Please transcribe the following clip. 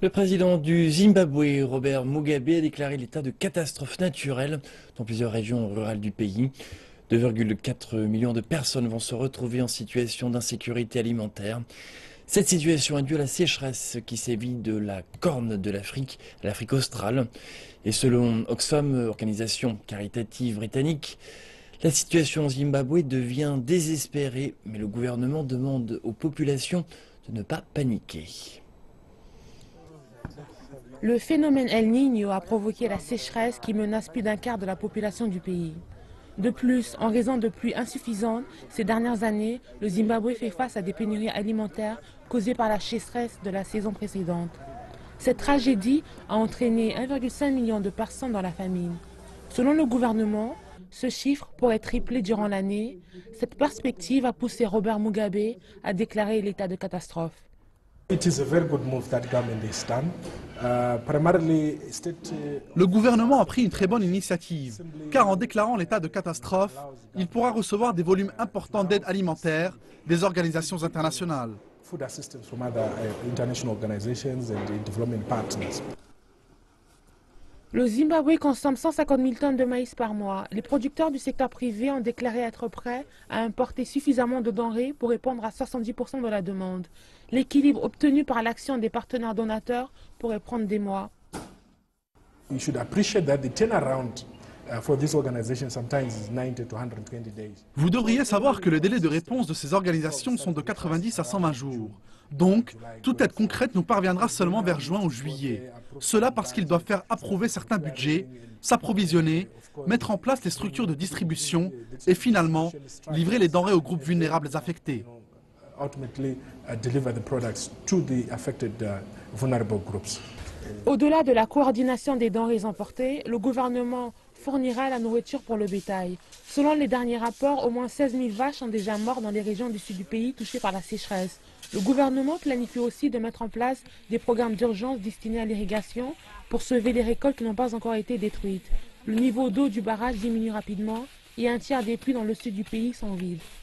Le président du Zimbabwe, Robert Mugabe, a déclaré l'état de catastrophe naturelle dans plusieurs régions rurales du pays. 2,4 millions de personnes vont se retrouver en situation d'insécurité alimentaire. Cette situation est due à la sécheresse qui sévit de la Corne de l'Afrique à l'Afrique australe. Et selon Oxfam, organisation caritative britannique, la situation au Zimbabwe devient désespérée, mais le gouvernement demande aux populations de ne pas paniquer. Le phénomène El Niño a provoqué la sécheresse qui menace plus d'un quart de la population du pays. De plus, en raison de pluies insuffisantes, ces dernières années, le Zimbabwe fait face à des pénuries alimentaires causées par la sécheresse de la saison précédente. Cette tragédie a entraîné 1,5 million de personnes dans la famine. Selon le gouvernement, ce chiffre pourrait tripler durant l'année. Cette perspective a poussé Robert Mugabe à déclarer l'état de catastrophe. Le gouvernement a pris une très bonne initiative, car en déclarant l'état de catastrophe, il pourra recevoir des volumes importants d'aide alimentaire des organisations internationales. Le Zimbabwe consomme 150 000 tonnes de maïs par mois. Les producteurs du secteur privé ont déclaré être prêts à importer suffisamment de denrées pour répondre à 70% de la demande. L'équilibre obtenu par l'action des partenaires donateurs pourrait prendre des mois. Vous devriez savoir que les délais de réponse de ces organisations sont de 90 à 120 jours. Donc, toute aide concrète nous parviendra seulement vers juin ou juillet. Cela parce qu'ils doivent faire approuver certains budgets, s'approvisionner, mettre en place les structures de distribution et finalement livrer les denrées aux groupes vulnérables affectés. Au-delà de la coordination des denrées emportées, le gouvernement fournira la nourriture pour le bétail. Selon les derniers rapports, au moins 16 000 vaches sont déjà mortes dans les régions du sud du pays touchées par la sécheresse. Le gouvernement planifie aussi de mettre en place des programmes d'urgence destinés à l'irrigation pour sauver les récoltes qui n'ont pas encore été détruites. Le niveau d'eau du barrage diminue rapidement et un tiers des puits dans le sud du pays sont vides.